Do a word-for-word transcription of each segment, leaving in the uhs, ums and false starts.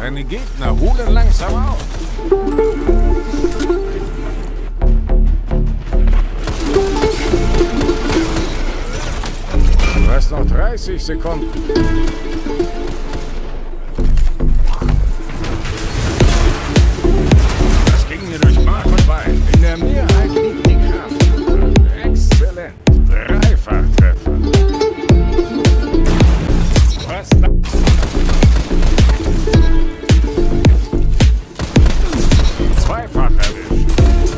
Deine Gegner holen langsam auf. Du hast noch dreißig Sekunden. Das ging mir durch Mark und Bein. In der Mehrheit liegt die Kraft. Exzellent. Dreifachtreffer. Was da? Zweifach erwischt.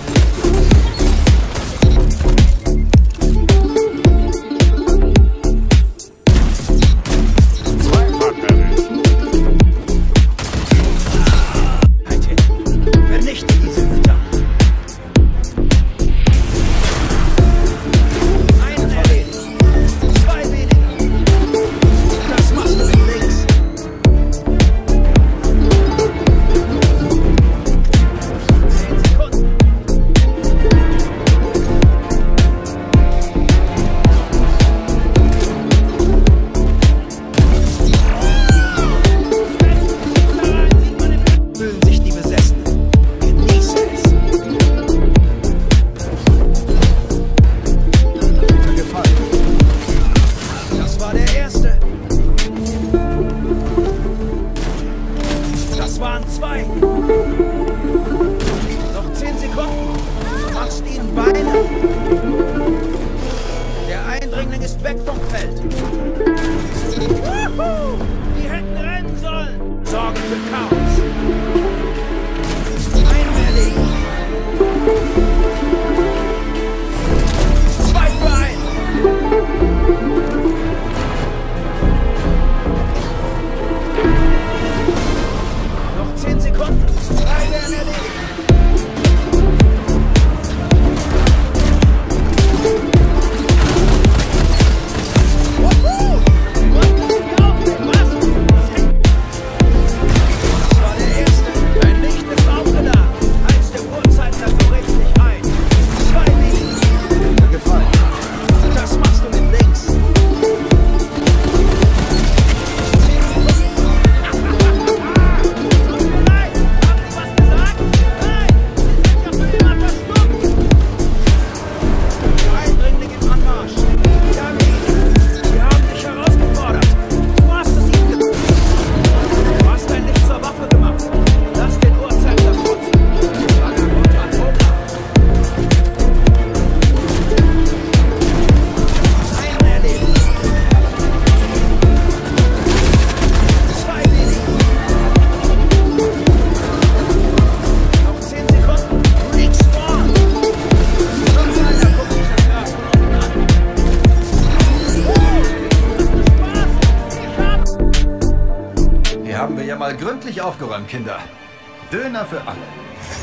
Zweifach erwischt. Alter, vernichte diese Hüter. Einen erledigt. Zwei weniger. Das machst du mit links. Zehn Sekunden. Fühlen sich die Besessenen. Genieße es. Gefallen. Das war der erste. Das waren zwei. Noch zehn Sekunden. Du machst ihnen Beine. Der Eindringling ist weg vom Feld. Wuhu! Die hätten rennen sollen. Sorge für Chaos. Einen erlegen. Zwei für einen. Noch zehn Sekunden. Drei werden erledigt. Wuhu! Wollten Sie die aufnehmen, was? Das war der erste. Dein Licht ist aufgeladen. Heiz der Uhrzeiger so richtig ein. Zwei liegen. Gefallen. Das machst du mit links. Zehn Sekunden. Tut mir leid. Haben Sie was gesagt? Nein. Sie sind ja für immer verstummt. Eindringling im Anmarsch. Ja, wie? Wir haben dich herausgefordert. Du hast es ihm gesagt. Du hast dein Licht zur Waffe gemacht. Lass den Uhrzeiger putzen. Einen erledigt. Zwei weniger. Noch zehn Sekunden. Du liegst vor. Sonst einer guckt sich das Gras von unten an. Hier haben wir ja mal gründlich aufgeräumt, Kinder. Döner für alle.